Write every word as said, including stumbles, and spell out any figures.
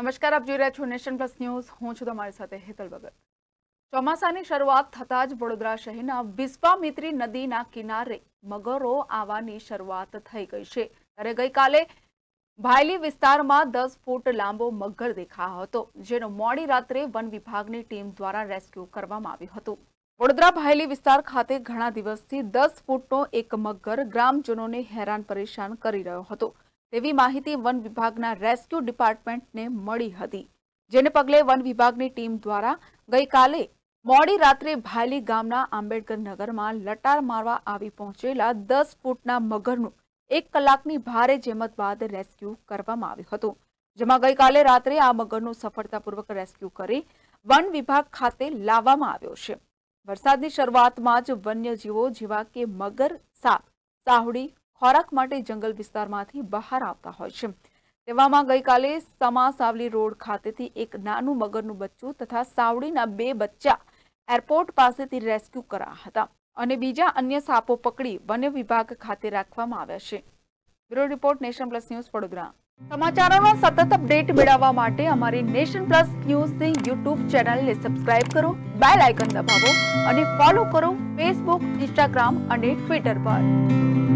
નમસ્કાર, આપ જોઈ રહ્યા છો નેશન પ્લસ ન્યૂઝ। હું છું તમારી સાથે હેતલ ભગત। ચોમાસાની શરૂઆત થતાં જ વડોદરા શહેરના વિશ્વામિત્રી નદીના કિનારે મગરો આવવાની શરૂઆત થઈ ગઈ છે। ત્યારે ગઈકાલે ભાયલી વિસ્તારમાં દસ ફૂટ લાંબો મગર દેખાયો હતો, જેનો મોડી રાત્રે વન વિભાગની ટીમ દ્વારા રેસ્ક્યુ કરવામાં આવ્યું હતું। વડોદરા ભાયલી વિસ્તાર ખાતે ઘણા દિવસથી દસ ફૂટનો એક મગર ગ્રામજનોને હેરાન પરેશાન કરી રહ્યો હતો તેવી માહિતી વન વિભાગના રેસ્ક્યુ ડિપાર્ટમેન્ટને મળી હતી, જેને પગલે વન વિભાગની ટીમ દ્વારા ગઈકાલે મોડી રાત્રે ભાયલી ગામના આંબેડકર નગરમાં લટાર મારવા આવી પહોંચેલા દસ ફૂટના મગરનું એક કલાકની ભારે જહેમત બાદ રેસ્ક્યુ કરવામાં આવ્યું હતું, જેમાં ગઈકાલે રાત્રે આ મગરનું સફળતાપૂર્વક રેસ્ક્યુ કરી વન વિભાગ ખાતે લાવવામાં આવ્યો છે। વરસાદની શરૂઆતમાં જ વન્યજીવો જેવા કે મગર, સાપ, સાહુડી ખોરાક માટે જંગલ વિસ્તારમાંથી બહાર આવતા હોય છે। તેવામાં ગઈકાલે સમા સાવલી રોડ ખાતેથી એક નાનું મગરનું બચ્ચું તથા સાવડીના બે બચ્ચા એરપોર્ટ પાસેથી રેસ્ક્યુ કરાયા હતા અને બીજા અન્ય સાપો પકડી વન્ય વિભાગ ખાતે રાખવામાં આવ્યા છે। Bureau report, nation plus news, Vadodara. સમાચારોનો સતત અપડેટ મેળવવા માટે અમારી નેશન પ્લસ ન્યૂઝની યુટ્યુબ ચેનલને સબસ્ક્રાઇબ કરો, બેલ આઇકન દબાવો અને ફોલો કરો ફેસબુક, ઇન્સ્ટાગ્રામ અને ટ્વિટર પર।